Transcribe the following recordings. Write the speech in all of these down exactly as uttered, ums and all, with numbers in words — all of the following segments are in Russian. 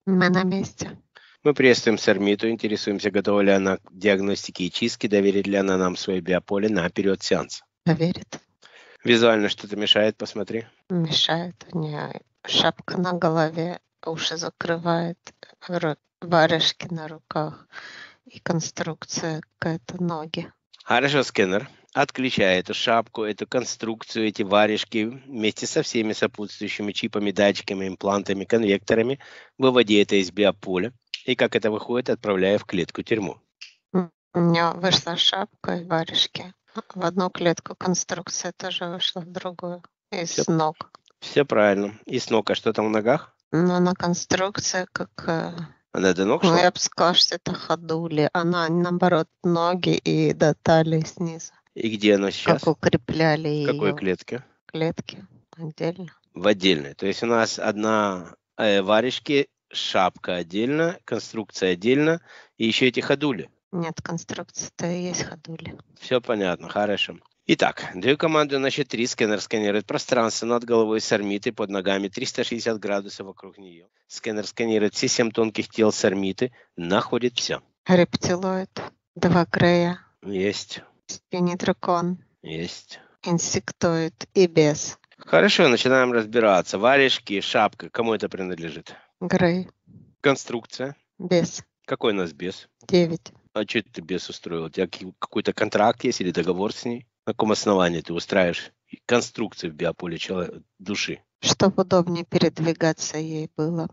Мы на месте. Мы приветствуем Сармиту, интересуемся, готова ли она к диагностике и чистке, доверит ли она нам свое биополе на период сеанса. Доверит. Визуально что-то мешает, посмотри. Мешает. У нее шапка на голове, уши закрывает, ру- варежки на руках и конструкция какая-то ноги. Хорошо, сканер. Отключай эту шапку, эту конструкцию, эти варежки вместе со всеми сопутствующими чипами, датчиками, имплантами, конвекторами. Выводи это из биополя. И как это выходит, отправляя в клетку-тюрьму. М, У нее вышла шапка и варежки. В одну клетку конструкция тоже вышла в другую. Из Всё. ног. Все правильно. И с ног, а что там в ногах? Но на конструкция как... э, Она до ног Ну, шла? я бы сказала, что это ходули. Она, наоборот, ноги и до талии снизу. И где она сейчас? Как укрепляли В какой ее клетке? клетки отдельно. В отдельной. То есть у нас одна э, варежки, шапка отдельно, конструкция отдельно, и еще эти ходули. Нет, конструкция-то и есть ходули. Все понятно, хорошо. Итак, даю команду на счет три. Сканер сканирует пространство над головой Сармиты, под ногами триста шестьдесят градусов вокруг нее. Сканер сканирует все семь тонких тел Сармиты, находит все. Рептилоид, два грея, Есть, синий дракон, есть. инсектоид и бес. Хорошо, начинаем разбираться. Варежки, шапка, кому это принадлежит? Грей, Конструкция. бес, Какой у нас бес? девять. А что ты бес устроил? У тебя ки- какой-то контракт есть или договор с ней? На каком основании ты устраиваешь конструкции в биополе человека, души? Чтобы удобнее передвигаться ей было.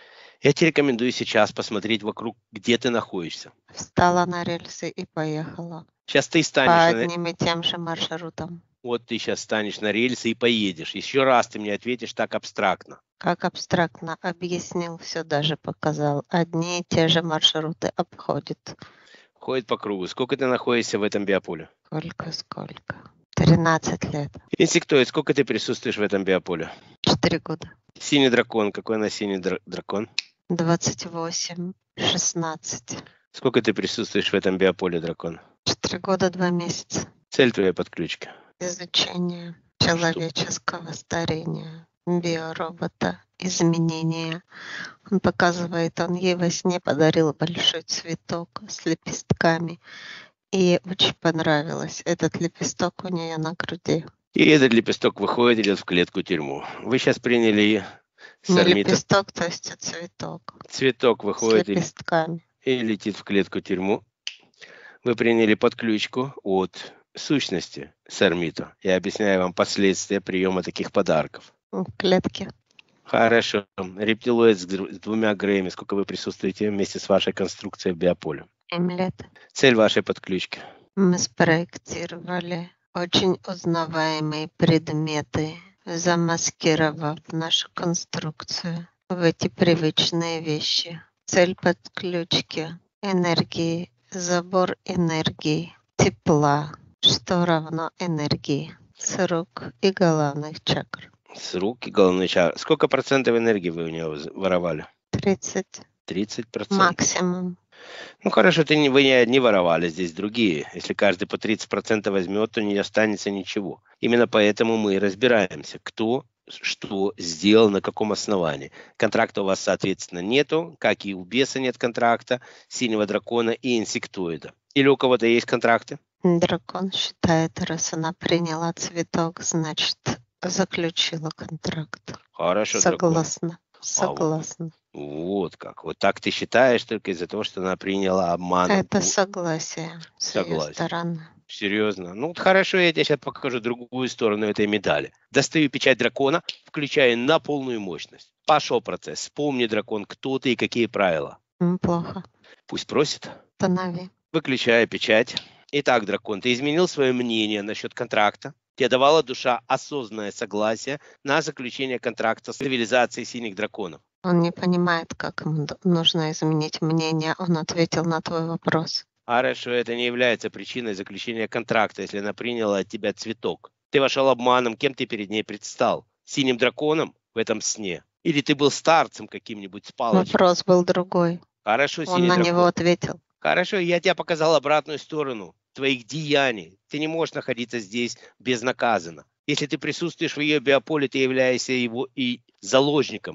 Я тебе рекомендую сейчас посмотреть вокруг, где ты находишься. Встала на рельсы и поехала. Сейчас ты По станешь на... одним и тем же маршрутам. Вот ты сейчас станешь на рельсы и поедешь. Еще раз ты мне ответишь так абстрактно. Как абстрактно объяснил, все даже показал. Одни и те же маршруты обходит. Ходит по кругу. Сколько ты находишься в этом биополе? Сколько, сколько? Тринадцать лет. Инсектоид, сколько ты присутствуешь в этом биополе? Четыре года. Синий дракон. Какой у нас синий дра- дракон? Двадцать восемь. Шестнадцать. Сколько ты присутствуешь в этом биополе, дракон? Четыре года, два месяца. Цель твоей подключки? Изучение человеческого старения, биоробота, изменения. Он показывает, он ей во сне подарил большой цветок с лепестками. И ей очень понравилось. Этот лепесток у нее на груди. И этот лепесток выходит, идет в клетку-тюрьму. Вы сейчас приняли Не Сармита. лепесток, то есть а цветок. Цветок С выходит и, лепестками. и летит в клетку-тюрьму. Вы приняли подключку от сущности Сармита. Я объясняю вам последствия приема таких подарков. В клетке. Хорошо. Рептилоид с, с двумя греями. Сколько вы присутствуете вместе с вашей конструкцией в биополе? Семь лет. Цель вашей подключки? Мы спроектировали очень узнаваемые предметы, замаскировав нашу конструкцию в эти привычные вещи. Цель подключки — энергии, забор энергии, тепла, что равно энергии с рук и головных чакр. С рук и головной чакры. Сколько процентов энергии вы у него воровали? тридцать тридцать процентов. максимум. Ну хорошо, ты не, вы не, не воровали, здесь другие. Если каждый по тридцать процентов возьмет, то не останется ничего. Именно поэтому мы и разбираемся, кто что сделал, на каком основании. Контракта у вас, соответственно, нету, как и у беса нет контракта, синего дракона и инсектоида. Или у кого-то есть контракты? Дракон считает, раз она приняла цветок, значит, заключила контракт. Хорошо, дракон. Согласна. Согласна. Вот как. Вот так ты считаешь только из-за того, что она приняла обман. Это согласие с ее Согласен. стороны. Серьезно? Ну, вот хорошо, я тебе сейчас покажу другую сторону этой медали. Достаю печать дракона, включаю на полную мощность. Пошел процесс. Вспомни, дракон, кто ты и какие правила. М, Плохо. Пусть просит. Останови. Выключаю печать. Итак, дракон, ты изменил свое мнение насчет контракта. Тебе давала душа осознанное согласие на заключение контракта с цивилизацией синих драконов. Он не понимает, как ему д- нужно изменить мнение. Он ответил на твой вопрос. Хорошо, это не является причиной заключения контракта, если она приняла от тебя цветок. Ты вошел обманом, кем ты перед ней предстал? Синим драконом в этом сне? Или ты был старцем каким-нибудь с палочкой? Вопрос был другой. Хорошо, Он синий на дракон. него ответил. Хорошо, я тебе показал обратную сторону твоих деяний. Ты не можешь находиться здесь безнаказанно. Если ты присутствуешь в ее биополе, ты являешься его и заложником ее.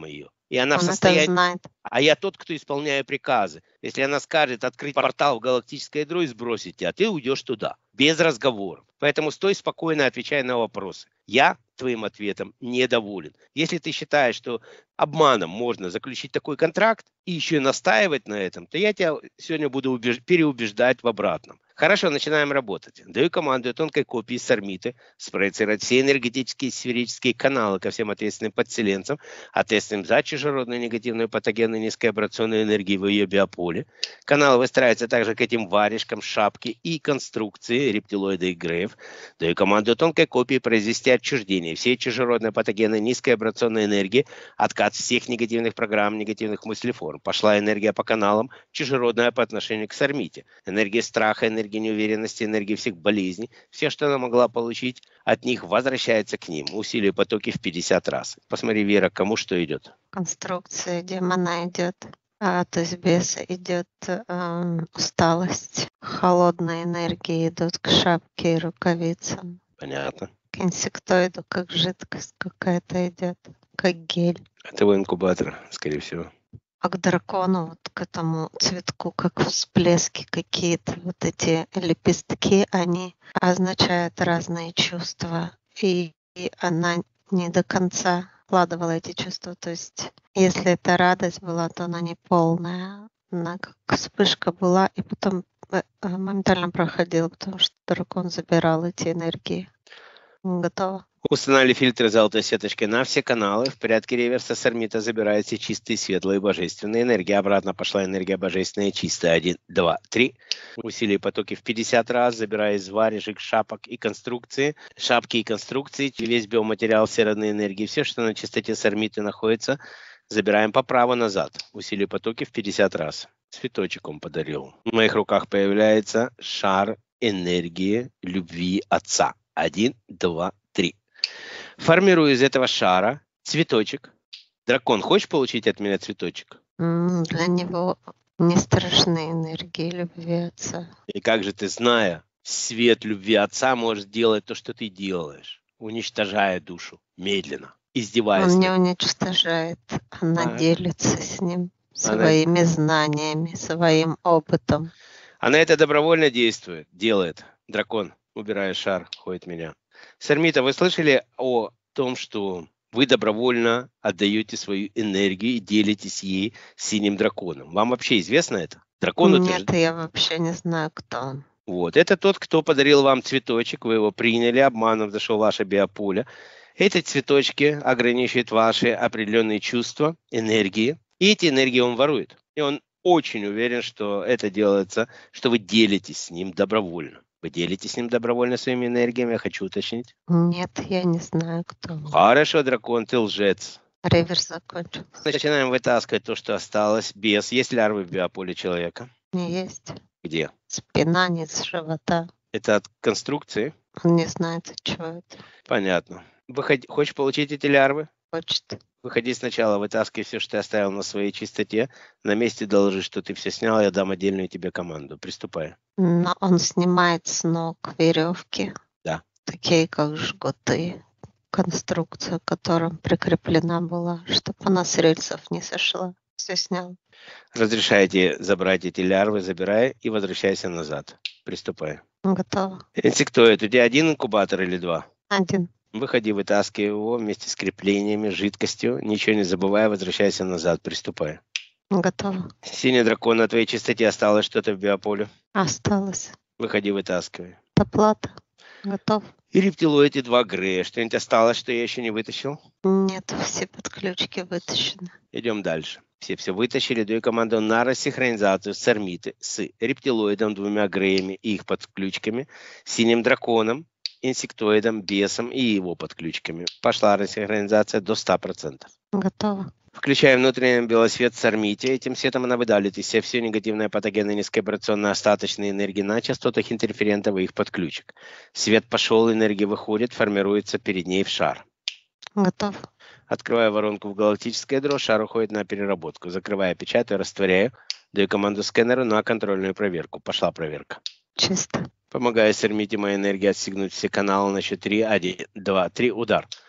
И она в Он это состоянии... знает. А я тот, кто исполняю приказы. Если она скажет открыть портал в галактическое ядро и сбросить тебя, ты уйдешь туда. Без разговоров. Поэтому стой спокойно, отвечай на вопросы. Я твоим ответом недоволен. Если ты считаешь, что обманом можно заключить такой контракт и еще и настаивать на этом, то я тебя сегодня буду убеж- переубеждать в обратном. Хорошо, начинаем работать. Даю команду тонкой копии Сармиты спроецировать все энергетические сферические каналы ко всем ответственным подселенцам, ответственным за чужеродную негативную патогенную низкоабрационную энергию в ее биополе. Канал выстраивается также к этим варежкам, шапке и конструкции рептилоида и греев. Даю команду тонкой копии произвести отчуждение всей чужеродной патогенной низкоабрационной энергии, откат всех негативных программ, негативных мыслеформ. Пошла энергия по каналам, чужеродная по отношению к Сармите. Энергия страха, энергия неуверенности, энергия всех болезней. Все, что она могла получить от них, возвращается к ним. Усилие потоки в пятьдесят раз. Посмотри, Вера, кому что идет. Конструкция демона идет. А, то есть беса идет эм, усталость. Холодные энергии идут к шапке и рукавицам. Понятно. К инсектоиду, как жидкость какая-то идет, как гель. Это его инкубатор, скорее всего. А к дракону, вот к этому цветку, как всплески какие-то, вот эти лепестки, они означают разные чувства. И, и она не до конца вкладывала эти чувства. То есть, если это радость была, то она не полная. Она как вспышка была, и потом э, э, моментально проходила, потому что дракон забирал эти энергии. Готово. Установили фильтры золотой сеточкой на все каналы. В порядке реверса Сармита забирает все чистые, светлые, божественные энергии. Обратно пошла энергия божественная, чистая. Один, два, три. Усилие потоки в пятьдесят раз, забирая из варежек, шапок и конструкции. Шапки и конструкции, весь биоматериал, все родные энергии. Все, что на чистоте Сармиты находится, забираем по праву назад. Усилие потоки в пятьдесят раз. Цветочек он подарил. В моих руках появляется шар энергии любви Отца. Один, два, три. Формирую из этого шара цветочек. Дракон, хочешь получить от меня цветочек? М, Для него не страшны энергии любви Отца. И как же ты, зная свет любви Отца, можешь делать то, что ты делаешь, уничтожая душу медленно, издеваясь Он не над... уничтожает, она А, делится с ним она, своими знаниями, своим опытом. она это добровольно действует, делает. Дракон, убирая шар, ходит меня. Сармита, вы слышали о том, что вы добровольно отдаете свою энергию и делитесь ей с синим драконом? Вам вообще известно это? Дракон утверждает... Нет, я вообще не знаю, кто он. Вот, это тот, кто подарил вам цветочек, вы его приняли, обманом зашел в ваше биополе. Эти цветочки ограничивают ваши определенные чувства, энергии, и эти энергии он ворует. И он очень уверен, что это делается, что вы делитесь с ним добровольно. Вы делитесь с ним добровольно своими энергиями, я хочу уточнить. Нет, я не знаю, кто он. Хорошо, дракон, ты лжец. Реверс закончился. Начинаем вытаскивать то, что осталось без. Есть лярвы в биополе человека? Не есть. Где? Спина, низ живота. Это от конструкции? Он не знает, от чего это. Понятно. Выходи... Хочешь получить эти лярвы? Хочет. Выходи сначала, вытаскивай все, что ты оставил на своей чистоте. На месте доложи, что ты все снял, я дам отдельную тебе команду. Приступай. Но он снимает с ног веревки. Да. Такие, как жгуты. Конструкция, к которым прикреплена была, чтобы она с рельсов не сошла. Все снял. Разрешайте забрать эти лярвы, забирай и возвращайся назад. Приступай. Готово. Инсектоид, у тебя один инкубатор или два? Один. Выходи, вытаскивай его вместе с креплениями, жидкостью. Ничего не забывай, возвращайся назад. Приступай. Готово. Синий дракон, на твоей чистоте осталось что-то в биополе? Осталось. Выходи, вытаскивай. Доплата. Готов. И рептилоид, и два грея. Что-нибудь осталось, что я еще не вытащил? Нет, все подключки вытащены. Идем дальше. Все все вытащили. Даю команду на рассинхронизацию Сармиты с рептилоидом, двумя греями и их подключками, синим драконом, инсектоидом, бесом и его подключками. Пошла рассинхронизация до ста процентов. Готово. Включаем внутренний белосвет Сармите. Этим светом она выдалит из себя все негативные патогены низкоабрационные остаточные энергии на частотах интерферентов и их подключек. Свет пошел, энергия выходит, формируется перед ней в шар. Готов. Открываю воронку в галактическое ядро, шар уходит на переработку. Закрываю, печатаю, растворяю. Даю команду скэнеру на контрольную проверку. Пошла проверка. Чисто. Помогаю Сармите моей энергии отстегнуть все каналы на счет три. Один, два, три. Удар.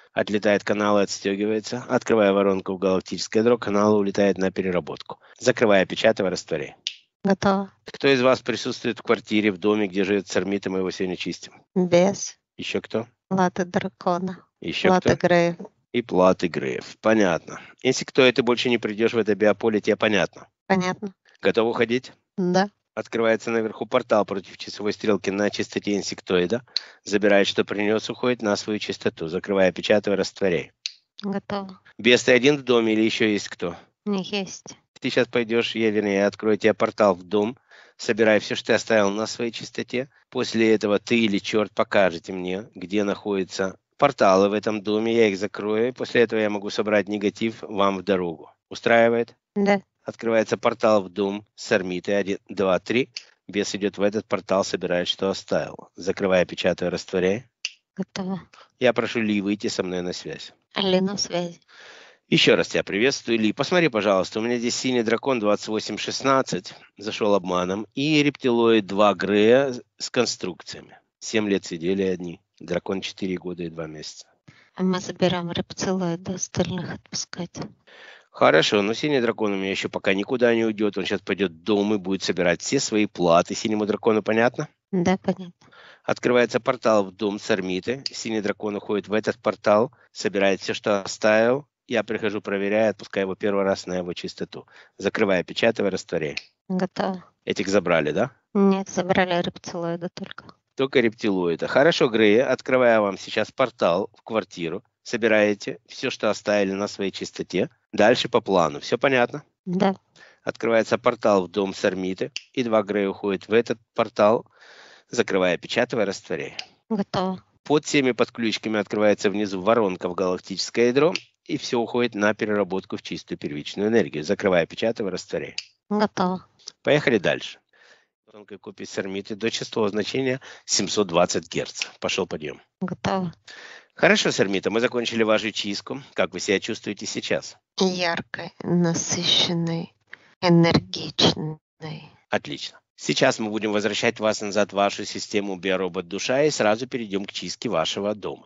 Отлетает канал и отстегивается. Открывая воронку в галактическое ядро, канал улетает на переработку. Закрывая, печатая, растворяй. Готово. Кто из вас присутствует в квартире, в доме, где живет Сармит, и мы его сегодня чистим? Без. Еще кто? Латы дракона. Еще Латы кто? Грейв. И Плат, и Грейв. Понятно. Если кто это больше не придешь в это биополе, тебе понятно. Понятно? Готов уходить? Да. Открывается наверху портал против часовой стрелки на частоте инсектоида. Забирает, что принес, уходит на свою частоту. Закрывая, печатая, растворяй. Готово. Бес, ты один в доме или еще есть кто? Не есть. Ты сейчас пойдешь, я, вернее, я открою тебе портал в дом, собирай все, что ты оставил на своей частоте. После этого ты или черт покажете мне, где находятся порталы в этом доме, я их закрою, и после этого я могу собрать негатив вам в дорогу. Устраивает? Да. Открывается портал в дом с орбитой один, два, три. Бес идет в этот портал, собирает, что оставил. Закрывая, печатая, растворяй. Готово. Я прошу Ли выйти со мной на связь. Ли на связи. Еще раз тебя приветствую, Ли. Посмотри, пожалуйста, у меня здесь синий дракон двадцать восемь шестнадцать, зашел обманом, и рептилоид два Грея с конструкциями. Семь лет сидели одни. Дракон четыре года и два месяца. А мы заберем рептилоида, остальных отпускать. Хорошо, но синий дракон у меня еще пока никуда не уйдет. Он сейчас пойдет в дом и будет собирать все свои платы. Синему дракону понятно? Да, понятно. Открывается портал в дом Сармиты. Синий дракон уходит в этот портал, собирает все, что оставил. Я прихожу, проверяю, отпускаю его первый раз на его чистоту. Закрывая, печатая, растворяй. Готово. Этих забрали, да? Нет, забрали рептилоида только. Только рептилоида. Хорошо, Грей, открываю вам сейчас портал в квартиру. Собираете все, что оставили на своей чистоте. Дальше по плану. Все понятно? Да. Открывается портал в дом Сармиты. И два Грея уходят в этот портал. Закрывая, печатая, растворяй. Готово. Под всеми подключками открывается внизу воронка в галактическое ядро. И все уходит на переработку в чистую первичную энергию. Закрывая, печатая, растворяй. Готово. Поехали дальше. Тонкой копии Сармиты до частотного значения семьсот двадцать Гц. Пошел подъем. Готово. Хорошо, Сармита, мы закончили вашу чистку. Как вы себя чувствуете сейчас? Яркой, насыщенной, энергичной. Отлично. Сейчас мы будем возвращать вас назад в вашу систему биоробот душа и сразу перейдем к чистке вашего дома.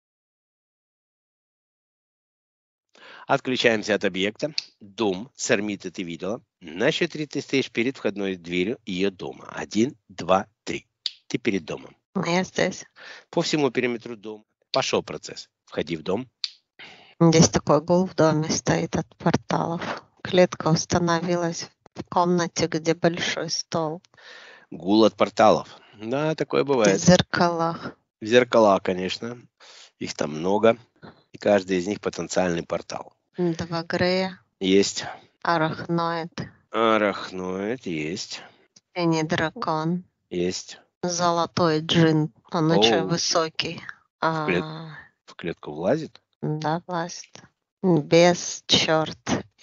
Отключаемся от объекта. Дом Сармиты ты видела. На счет три ты стоишь перед входной дверью ее дома. Один, два, три. Ты перед домом. Я здесь. По всему периметру дома пошел процесс. Входи в дом. Здесь такой гул в доме стоит от порталов. Клетка установилась в комнате, где большой стол. Гул от порталов. Да, такое В бывает. зеркалах. Зеркала, конечно. Их там много. И каждый из них потенциальный портал. Два Грея. Есть. Арахноид. Арахноид есть. Синий дракон. Есть. Золотой джин. Он Оу. очень высокий. В, клет... А, в клетку влазит? да, власть. Без черт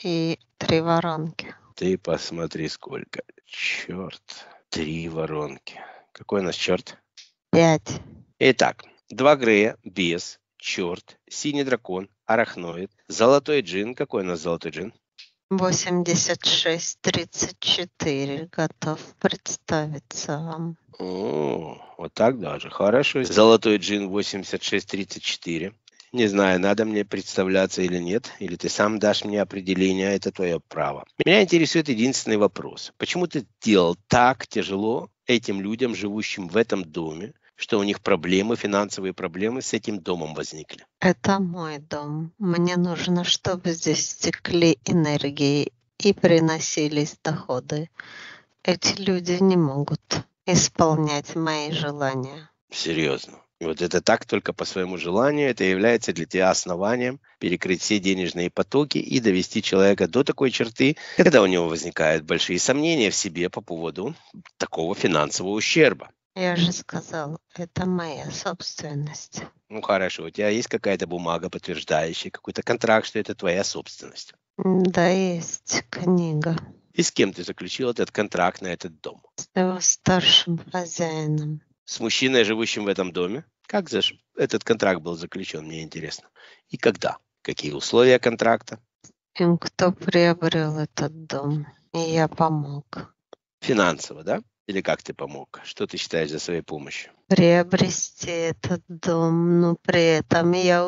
и три воронки. Ты посмотри, сколько. Черт. Три воронки. Какой у нас черт? Пять. Итак, два Грея, бес, черт, синий дракон, арахноид, золотой джин. Какой у нас золотой джин? восемьдесят шесть тридцать четыре. Готов представиться вам. О, вот так даже. Хорошо. Золотой джин восемьдесят шесть тридцать четыре. Не знаю, надо мне представляться или нет, или ты сам дашь мне определение, это твое право. Меня интересует единственный вопрос. Почему ты делал так тяжело этим людям, живущим в этом доме, что у них проблемы, финансовые проблемы с этим домом возникли? Это мой дом. Мне нужно, чтобы здесь стекли энергии и приносились доходы. Эти люди не могут исполнять мои желания. Серьезно. Вот это так только по своему желанию, это является для тебя основанием перекрыть все денежные потоки и довести человека до такой черты, когда у него возникают большие сомнения в себе по поводу такого финансового ущерба. Я же сказал, это моя собственность. Ну хорошо, у тебя есть какая-то бумага, подтверждающая какой-то контракт, что это твоя собственность? Да, есть книга. И с кем ты заключил этот контракт на этот дом? С его старшим хозяином. С мужчиной, живущим в этом доме? Как за... этот контракт был заключен, мне интересно. И когда? Какие условия контракта? Им, кто приобрел этот дом, и я помог. Финансово, да? Или как ты помог? Что ты считаешь за своей помощью? Приобрести этот дом, но при этом я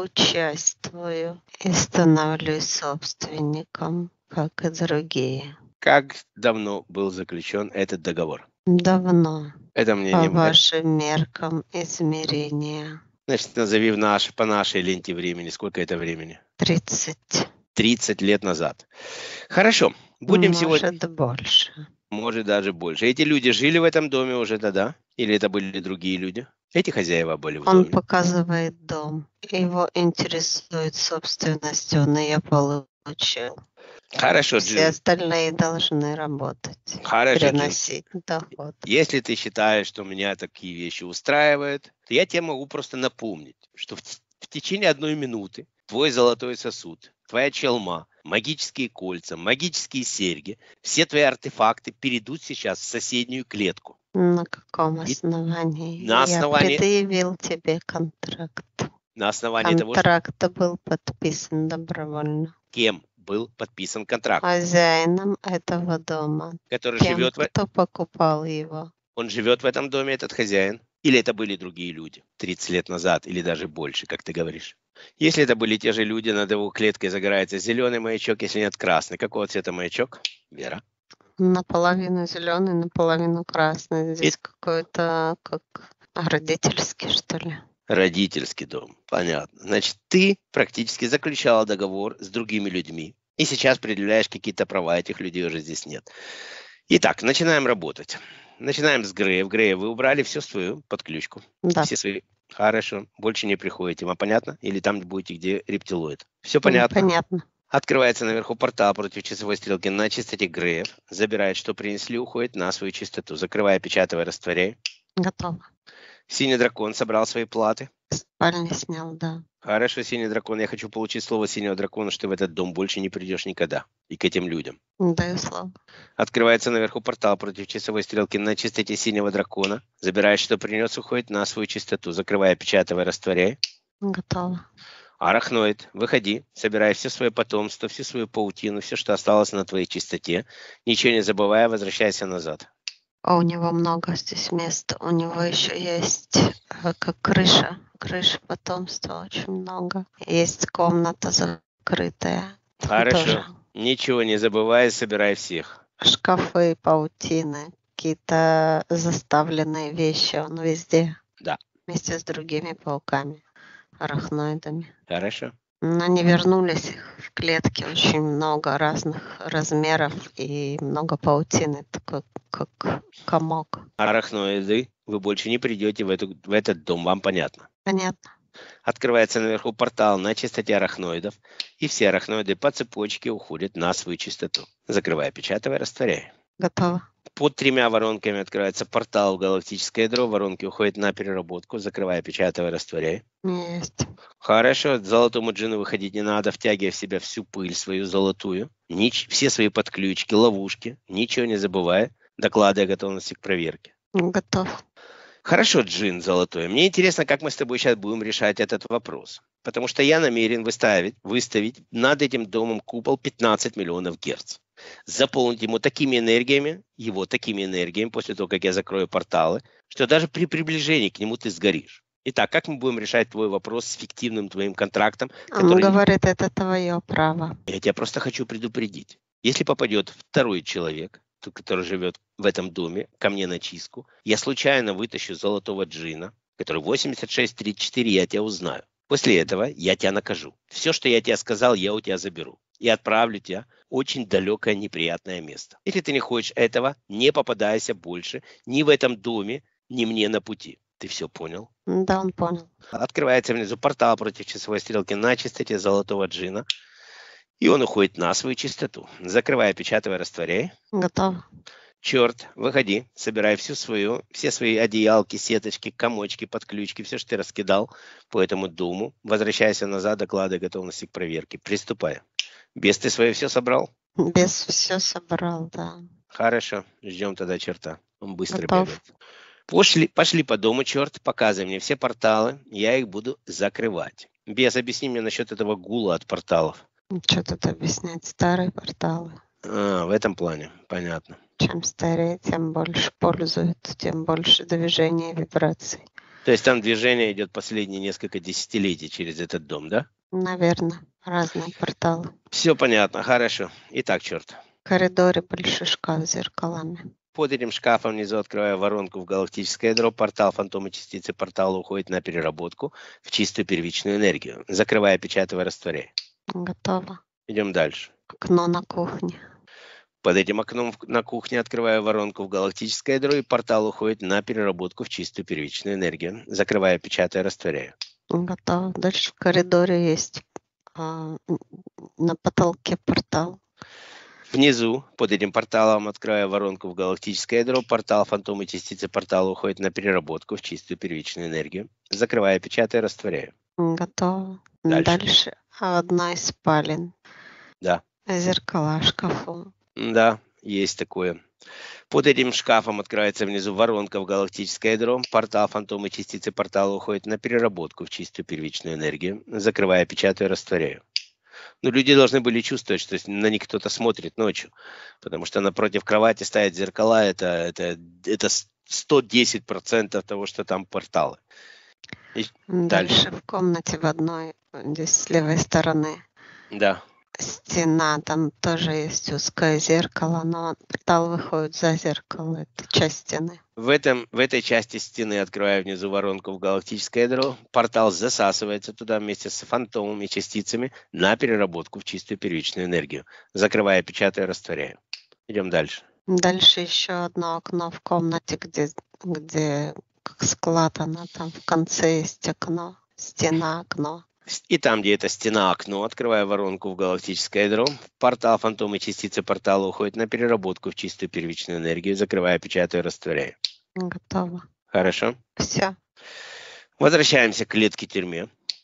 участвую и становлюсь собственником, как и другие. Как давно был заключен этот договор? Давно, Это мне по не... э, вашим меркам измерения. Значит, назови в наш, по нашей ленте времени. Сколько это времени? Тридцать, тридцать лет назад. Хорошо. Будем сегодня... может, больше. Может, даже больше. Эти люди жили в этом доме уже тогда? Или это были другие люди? Эти хозяева были в Он доме. показывает дом. Его интересует собственность, он ее получил. Хорошо, Все Джин. остальные должны работать, Хорошо, Джин. приносить доход. Если ты считаешь, что меня такие вещи устраивают, то я тебе могу просто напомнить, что в, т- в течение одной минуты твой золотой сосуд, твоя челма, магические кольца, магические серьги, все твои артефакты перейдут сейчас в соседнюю клетку. На каком И основании? на Я основании, предъявил тебе контракт. на основании того, что Контракт был подписан добровольно. кем был подписан контракт, Хозяином этого дома. который Тем, живет в... кто покупал его. Он живет в этом доме, этот хозяин? Или это были другие люди тридцать лет назад, или даже больше, как ты говоришь? Если это были те же люди, над его клеткой загорается зеленый маячок, если нет красный. Какого цвета маячок, Вера? Наполовину зеленый, наполовину красный. И Здесь какой-то как родительский, что ли. родительский дом. Понятно. Значит, ты практически заключала договор с другими людьми. И сейчас предъявляешь какие-то права, этих людей уже здесь нет. Итак, начинаем работать. Начинаем с Грея. В Грея вы убрали все свою подключку. Да, Все свои. Хорошо. Больше не приходите. Вам понятно? Или там будете, где рептилоид? Все м, понятно? понятно. Открывается наверху портал против часовой стрелки на чистоте Греев. Забирает, что принесли, уходит на свою чистоту. Закрывая, печатывая, растворяй. Готово. Синий дракон собрал свои платы. Спальни снял, да. Хорошо, синий дракон. Я хочу получить слово синего дракона, что ты в этот дом больше не придешь никогда. И к этим людям. Даю слово. Открывается наверху портал против часовой стрелки на чистоте синего дракона. Забирает, что принес, уходит на свою чистоту. Закрывая, печатывая, растворяй. Готово. Арахноид, выходи, собирай все свое потомство, всю свою паутину, все, что осталось на твоей чистоте. Ничего не забывая, возвращайся назад. А у него много здесь места. У него еще есть э, как крыша. Крыша потомства очень много. Есть комната закрытая. Там Хорошо. тоже Ничего не забывай, собирай всех. шкафы, паутины, какие-то заставленные вещи. Он везде. Да. Вместе с другими пауками, арахноидами. Хорошо. Но они вернулись, их в клетке очень много разных размеров и много паутины, такой как комок. Арахноиды, вы больше не придете в, эту, в этот дом, вам понятно. Понятно. Открывается наверху портал на чистоте арахноидов, и все арахноиды по цепочке уходят на свою чистоту. Закрывая, печатывая, растворяя. Готово. Под тремя воронками открывается портал в галактическое ядро, воронки уходят на переработку, закрывая, печатывая, растворяй. Есть. Хорошо, золотому джину выходить не надо, втягивая в себя всю пыль свою золотую, нич- все свои подключки, ловушки, ничего не забывая, доклады о готовности к проверке. Готов. Хорошо, джин золотой, мне интересно, как мы с тобой сейчас будем решать этот вопрос. Потому что я намерен выставить, выставить над этим домом купол пятнадцать миллионов герц. Заполнить ему такими энергиями, его такими энергиями, после того, как я закрою порталы, что даже при приближении к нему ты сгоришь. Итак, как мы будем решать твой вопрос с фиктивным твоим контрактом? Он который... говорит, это твое право. Я тебя просто хочу предупредить. Если попадет второй человек, тот, который живет в этом доме, ко мне на чистку, я случайно вытащу золотого джина, который восемьдесят шесть тридцать четыре, я тебя узнаю. После этого я тебя накажу. Все, что я тебе сказал, я у тебя заберу. И отправлю тебя в очень далекое неприятное место. Если ты не хочешь этого, не попадайся больше ни в этом доме, ни мне на пути. Ты все понял? Да, он понял. Открывается внизу портал против часовой стрелки на чистоте золотого джина. И он уходит на свою чистоту. Закрывая, печатывая, растворяй. Готово. Черт, выходи, собирай всю свою, все свои одеялки, сеточки, комочки, подключки, все, что ты раскидал по этому дому. Возвращайся назад, доклады готовности к проверке. Приступай. Бес, ты свое все собрал? Без все собрал, да. Хорошо, ждем тогда черта. Он быстро Готов. бегает. Пошли, пошли по дому, черт, показывай мне все порталы, я их буду закрывать. Бес, объясни мне насчет этого гула от порталов. Что тут объяснять? Старые порталы. А, в этом плане, понятно. чем старее, тем больше пользуются, тем больше движения и вибраций. То есть там движение идет последние несколько десятилетий через этот дом, да? Наверное, разные порталы. Все понятно, хорошо. Итак, черт. В коридоре большой шкаф с зеркалами. Под этим шкафом внизу, открывая воронку в галактическое ядро, портал фантомы частицы портала уходит на переработку в чистую первичную энергию, закрывая, печатая, растворяя. Готово. Идем дальше. Окно на кухне. Под этим окном в- на кухне, открывая воронку в галактическое ядро, и портал уходит на переработку в чистую первичную энергию, закрывая, печатая, растворяя. Готово. Дальше в коридоре есть а, м, на потолке портал. Внизу, под этим порталом, открывая воронку в галактическое ядро, портал фантомы частицы портала уходит на переработку в чистую первичную энергию, закрывая, печатая, растворяя. Готово. Дальше. Дальше одна из спален. Да. Зеркала в шкафу. Да, есть такое. Под этим шкафом открывается внизу воронка в галактическое ядро, портал фантомы частицы портала уходит на переработку в чистую первичную энергию, закрывая, печатая, растворяя. Но люди должны были чувствовать, что на них кто-то смотрит ночью, потому что напротив кровати стоят зеркала, это, это, это сто десять процентов того, что там порталы. И Дальше дальше. в комнате в одной, здесь с левой стороны, Да. стена, там тоже есть узкое зеркало, но портал выходит за зеркало, это часть стены. В, этом, в этой части стены, открывая внизу воронку в галактическое ядро, портал засасывается туда вместе с фантомами и частицами на переработку в чистую первичную энергию, закрывая, печатая, растворяя. Идем дальше. Дальше еще одно окно в комнате, где, где как склад, она там в конце есть окно, стена, окно. И там, где эта стена, окно, открывая воронку в галактическое ядро, портал фантомы и частицы портала уходят на переработку в чистую первичную энергию, закрывая, печатая, растворяя. Готово. Хорошо. Все. Возвращаемся к клетке-тюрьме.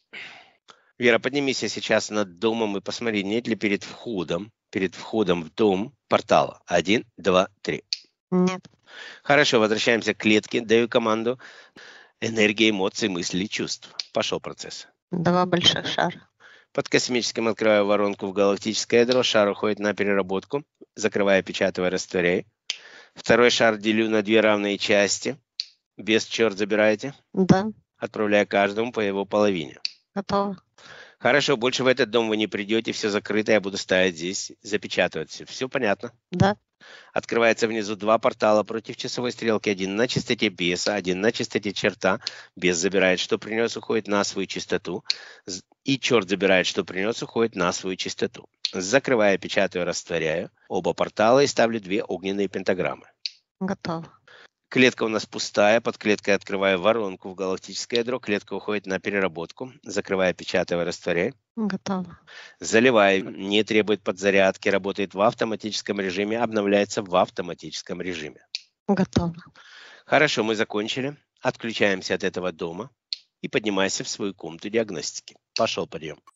Вера, поднимись сейчас над домом и посмотри, нет ли перед входом, перед входом в дом портала. Один, два, три. Нет. Хорошо, возвращаемся к клетке. Даю команду. Энергия, эмоций, мыслей, чувств. Пошел процесс. Два больших шара. Под космическим открываю воронку в галактическое ядро. Шар уходит на переработку, закрывая, печатая, растворяя. Второй шар делю на две равные части. Без черт забираете. Да. Отправляя каждому по его половине. Готово. Хорошо, больше в этот дом вы не придете, все закрыто, я буду ставить здесь, запечатывать все. Все понятно? Да. Открывается внизу два портала против часовой стрелки. Один на частоте беса, один на частоте черта. Бес забирает, что принес, уходит на свою частоту. З- И черт забирает, что принес, уходит на свою частоту. Закрывая, печатаю, растворяю оба портала и ставлю две огненные пентаграммы. Готово. Клетка у нас пустая, под клеткой открываю воронку в галактическое ядро, клетка уходит на переработку, закрывая, печатая, растворяя. Готово. Заливаю, не требует подзарядки, работает в автоматическом режиме, обновляется в автоматическом режиме. Готово. Хорошо, мы закончили. Отключаемся от этого дома и поднимайся в свою комнату диагностики. Пошел подъем.